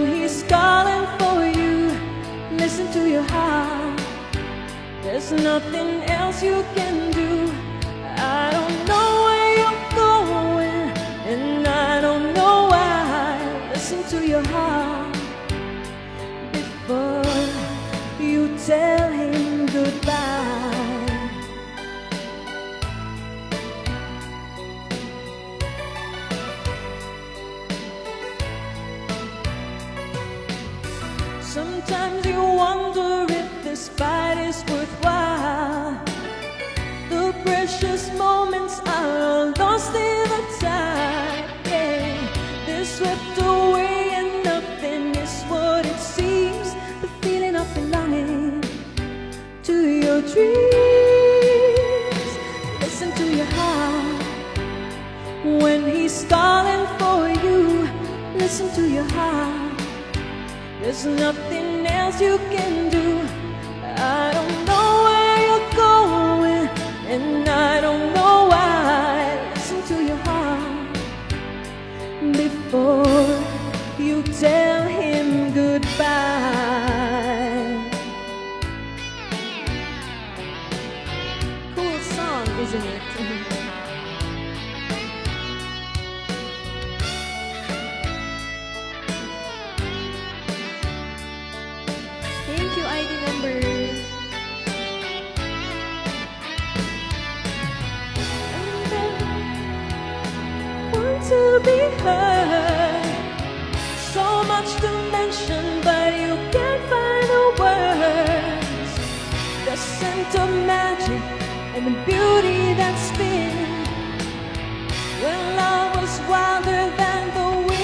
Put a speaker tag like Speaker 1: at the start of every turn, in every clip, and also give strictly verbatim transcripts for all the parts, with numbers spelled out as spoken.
Speaker 1: he's calling for you, listen to your heart. There's nothing else you can do. I don't know where you're going, and I don't know why. Listen to your heart before you tell him goodbye. Sometimes you wonder if this fight is worthwhile. The precious moments are all lost in the tide. Yeah, they're swept away and nothing is what it seems. The feeling of belonging to your dreams. Listen to your heart when he's calling for you. Listen to your heart. There's nothing else you can do. I don't know where you're going, and I don't know why. Listen to your heart before you tell him goodbye. Cool song, isn't it? Thank you, I D number. And then want to be heard. So much to mention, but you can't find the words. The scent of magic and the beauty that's been when love was wilder than the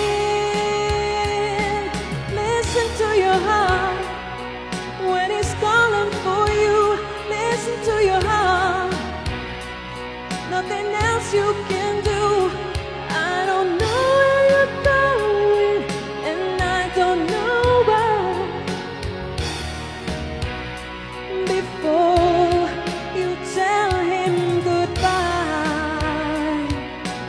Speaker 1: wind. Listen to your heart when he's calling for you. Listen to your heart. Nothing else you can do. I don't know where you're going, and I don't know why. Before you tell him goodbye.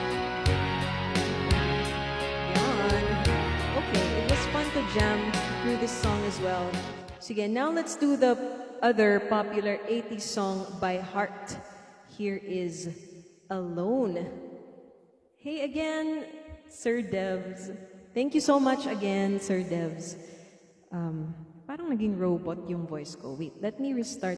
Speaker 1: Yawn. Okay, it was fun to jam through this song as well. Sige, now let's do the other popular eighties song by heart. Here is Alone. Hey again, Sir Devs. Thank you so much again, Sir Devs. Um, parang naging robot yung voice ko. Wait, let me restart